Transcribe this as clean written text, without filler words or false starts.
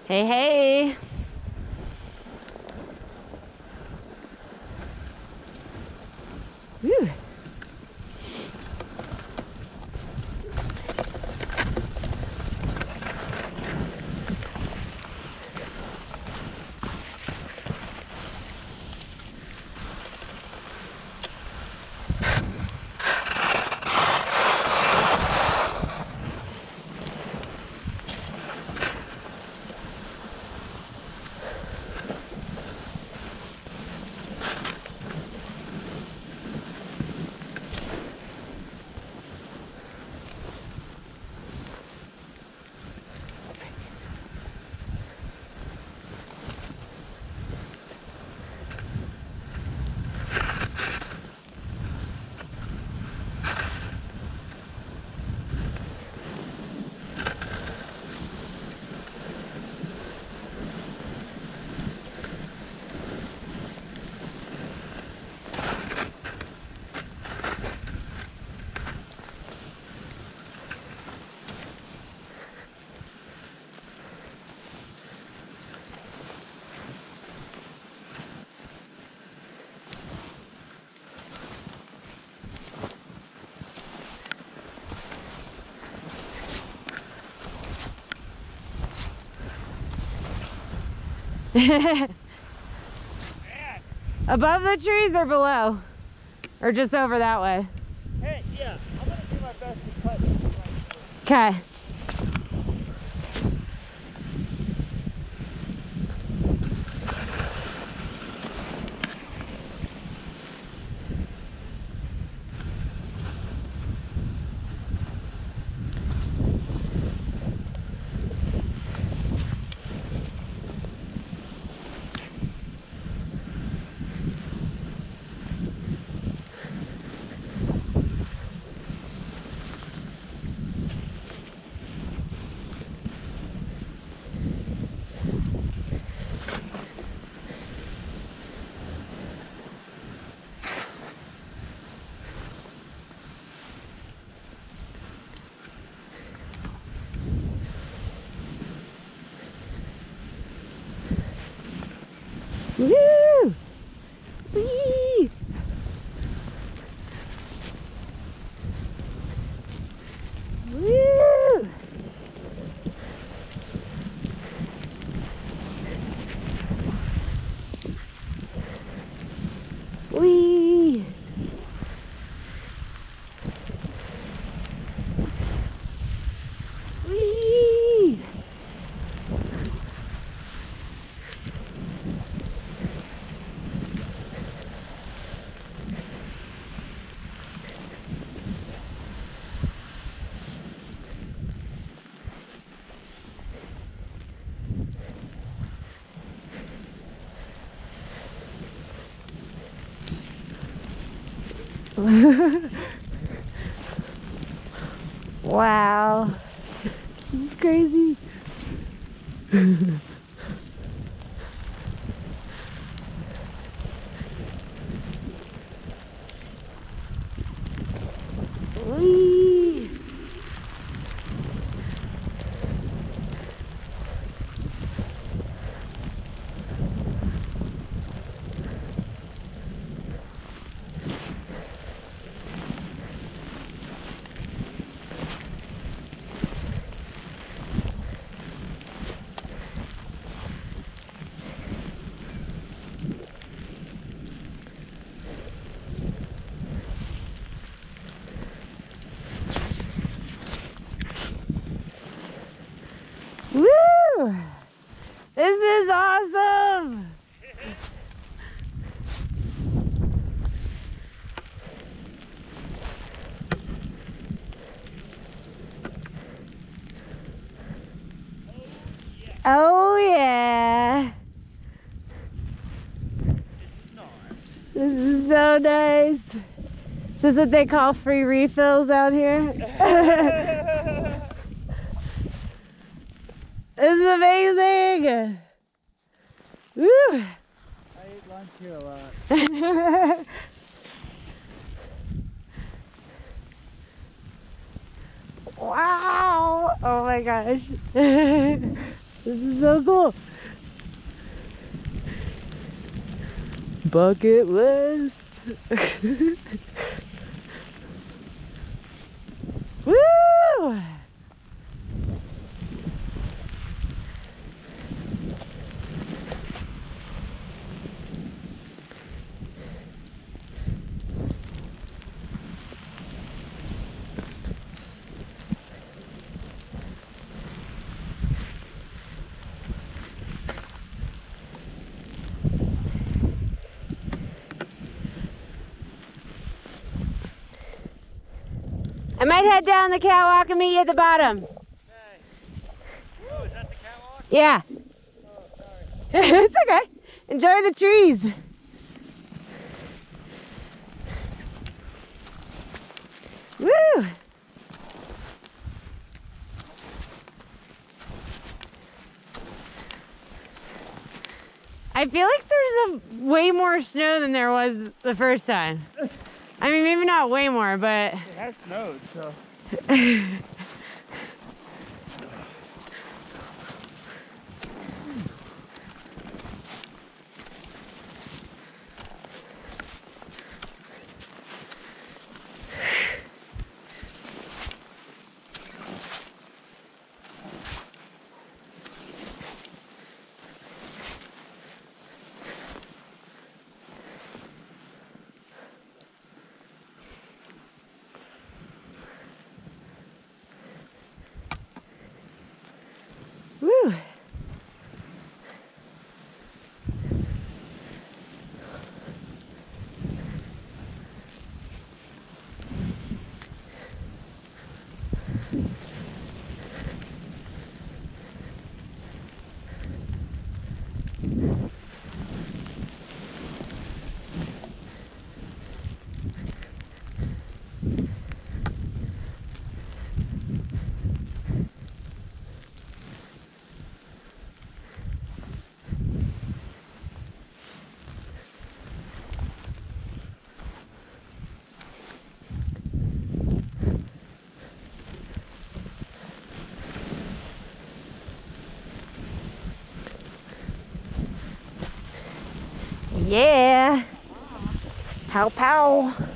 Hey, hey. Woo. Above the trees or below? Or just over that way? Hey, yeah, I'm gonna do my best to cut it. Okay. Woo! Whee! Woo! Whee! Whee! Wow, this is crazy. Whee! Woo! This is awesome! Oh yeah! This is so nice. Is this what they call free refills out here? This is amazing! Woo! I ate lunch here a lot. Wow! Oh my gosh. This is so cool. Bucket list. Woo! I might head down the catwalk and meet you at the bottom. Okay. Oh, is that the catwalk? Yeah. Oh, sorry. It's okay. Enjoy the trees. Woo! I feel like there's way more snow than there was the first time. I mean, maybe not way more, but... It has snowed, so. Woo! Yeah. Pow pow.